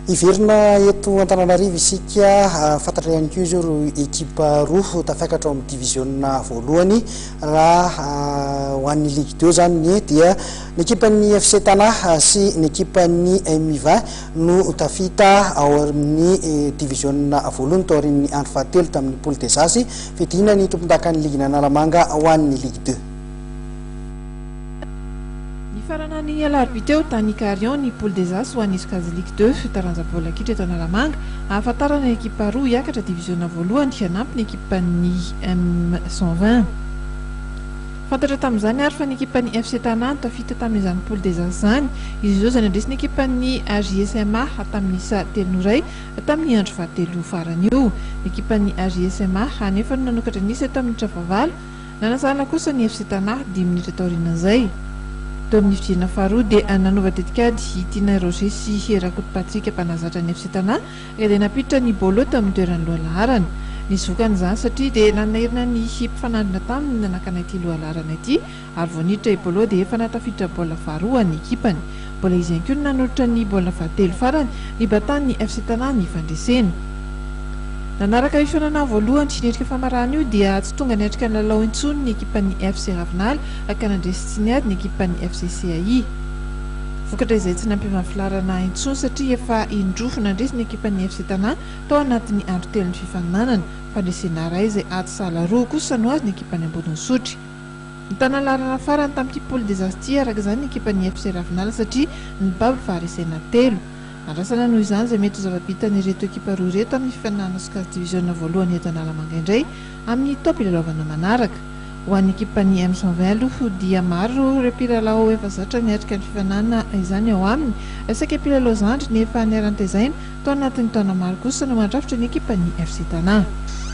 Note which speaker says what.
Speaker 1: Iverina eto Antananarivo isika fantatra ihany koa izy ro ekipa roa tafakatra amin'ny divisionna voalohany raha ho an'ny Ligue 2 zany dia ny ekipan'ny FC Tana sy ny ekipan'ny Miva no tafita ao amin'ny divisionna voalohany tao aorian'ny andro fahatelo tamin'ny Poule des As fidina ny tompondakan'ny Ligue Analamanga ho an'ny Ligue 2.
Speaker 2: Farana ny alarobia teo tany Carion ny Poule des As ho an'ny Iskazy Ligue 2 fitaranza bola kitra eto Analamanga ahafantarana ekipa roa hiakatra divisionna voalohany hanampy ny ekipan'ny M120. Fantatra tamin'izany ary fa ny ekipan'ny FC Tana tafita tamin'izany Poule des As zany izy izao zany andresy ny ekipan'ny AJSMA tamin'ny isa 3-0 tamin'ny andro fahatelo farany io. Ny ekipan'ny AJSMA anefa no nanokatra nisy eto amin'ny travavala nanasala kosa ny FC Tana 10 minitra taorian'izay. Teo amin'ny fidirana faharoa dia nanova dedikady Tina Roger sy Herakoto Patrick mpanazatra ny FC Tana dia napiditra ny bolo teo amin'ny toerany lohalaharana. Nisy vokan'izany satria dia nanairina ny mpifanandrina taminy nanakana ity lohalaharana ity ary vao niditra i bolo dia efa natafiditra bola faharoa ny ekipany. Bola izy ihany koa nanolotra ny bola fahatelo farany ny batan'ny FC Tana ny fandresena. Nanaraka ifanana voalohany sy nendrika famarana io dia tsy tonga nendrika ny lalao intsony ny ekipan'ny FC Ravenal ka nandresy tsy niady ny ekipan'ny FC CAI. Vokatra izay tsy nampy mahafilarana intsony satria efa indrofo nandresy ny ekipan'ny FC Tana tao anatin'ny andro telo ny fifaninanana fandresena iray izay ady sala roa kosa no azy ny ekipan'ny Ambodinisotry. Ny tanalarana farany tamin'ity Poule des As araka izany ny ekipan'ny FC Ravenal satria ny baba faharesena telo. Andrasana noho izany izay mety zava-bitany ireto ekipa roa ireto amin'ny fifaninana Iskazy divisionna voalohany eto Analamanga indray amin'ny taopy ilalaovana manaraka. Ho an'ny ekipan'ny M120 aloha dia maro ireo mpilalao efa zatra niatrika ny fifaninana izany ao aminy saika mpilalao zandry nefa niaran-tezaina tao anatin'ny taona maro kosa no mandrafitra ny ekipan'ny FC Tana.